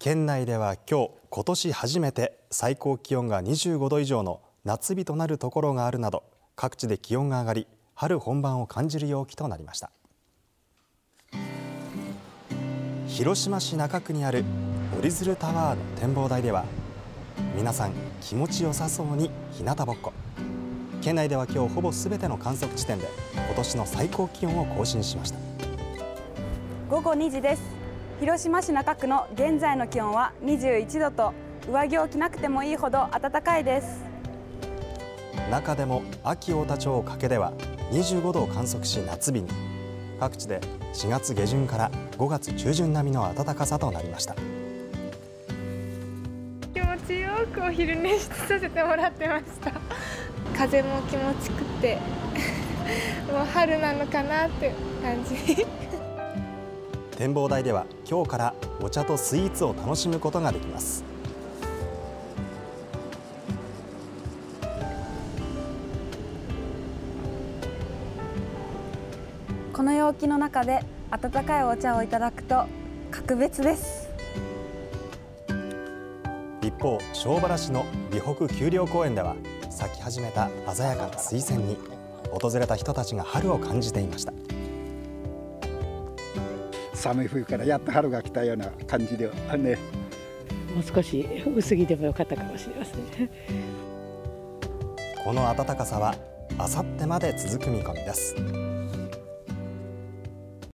県内では今年初めて最高気温が25度以上の夏日となるところがあるなど、各地で気温が上がり、春本番を感じる陽気となりました。広島市中区にある折り鶴タワーの展望台では、皆さん気持ちよさそうに日向ぼっこ。県内では今日ほぼすべての観測地点で今年の最高気温を更新しました。 午後2時です。広島市中区の現在の気温は21度と、上着を着なくてもいいほど暖かいです。 中でも安芸太田町加では25度を観測し夏日に。各地で4月下旬から5月中旬並みの暖かさとなりました。 気持ちよくお昼寝させてもらってました。風も気持ちくてもう春なのかなって感じ。 展望台では今日からお茶とスイーツを楽しむことができます。 この陽気の中で温かいお茶をいただくと格別です。 一方、庄原市の美北丘陵公園では咲き始めた鮮やかな水仙に訪れた人たちが春を感じていました。 寒い冬からやっと春が来たような感じではね。 もう少し薄着でもよかったかもしれません。 この暖かさはあさってまで続く見込みです。